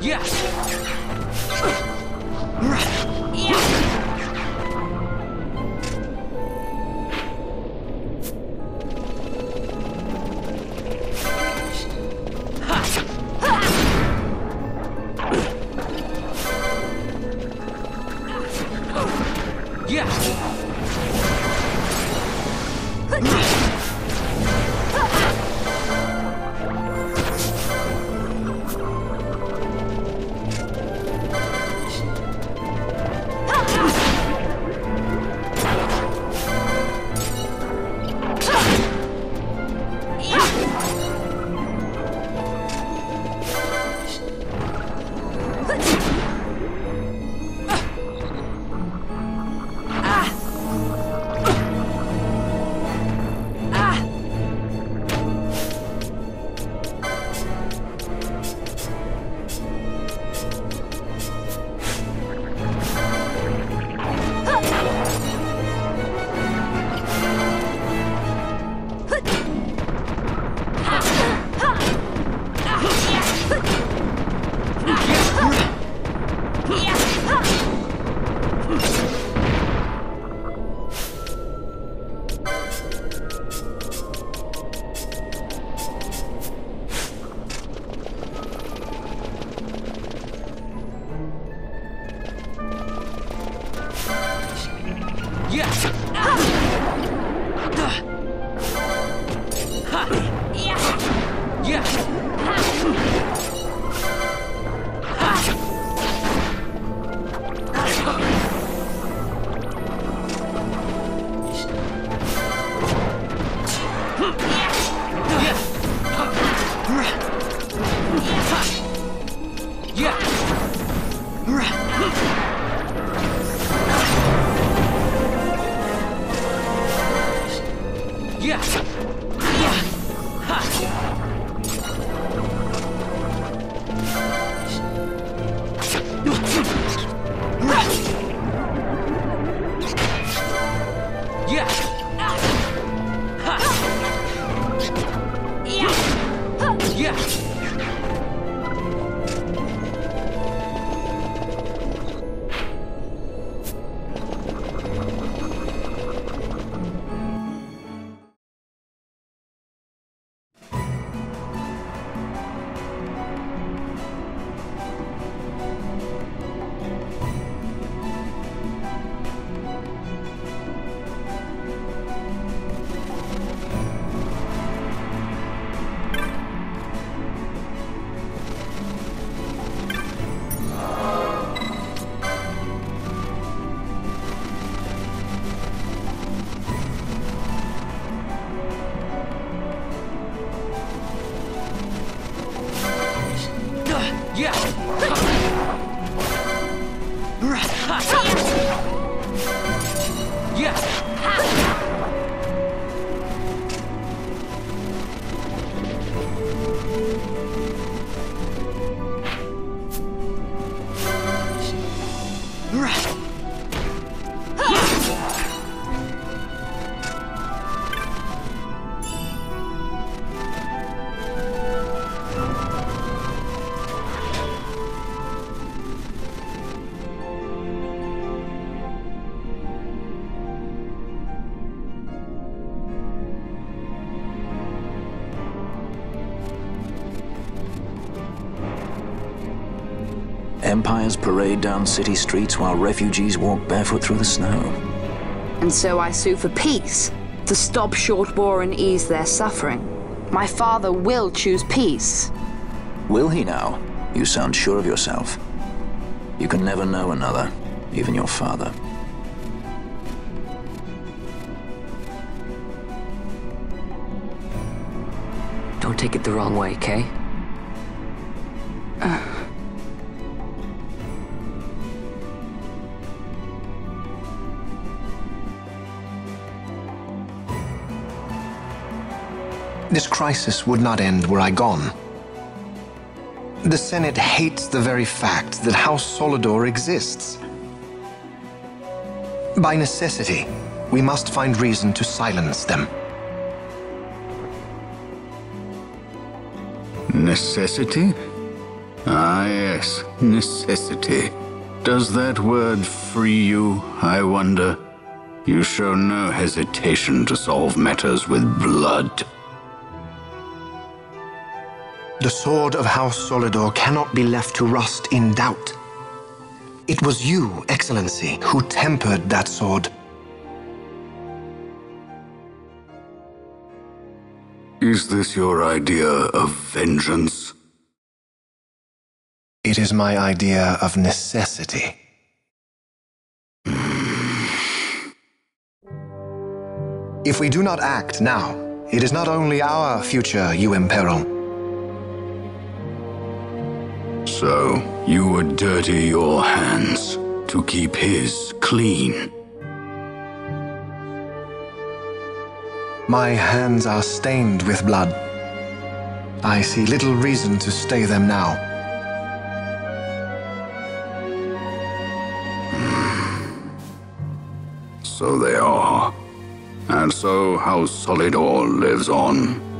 Empires parade down city streets while refugees walk barefoot through the snow. And so I sue for peace, to stop short war and ease their suffering. My father will choose peace. Will he now? You sound sure of yourself. You can never know another, even your father. Don't take it the wrong way, Kay? This crisis would not end were I gone. The Senate hates the very fact that House Solidor exists. By necessity, we must find reason to silence them. Necessity? Ah, yes, necessity. Does that word free you, I wonder? You show no hesitation to solve matters with blood. The sword of House Solidor cannot be left to rust in doubt. It was you, Excellency, who tempered that sword. Is this your idea of vengeance? It is my idea of necessity. If we do not act now, it is not only our future you imperil. So, you would dirty your hands to keep his clean. My hands are stained with blood. I see little reason to stay them now. So they are. And so House Solidor lives on.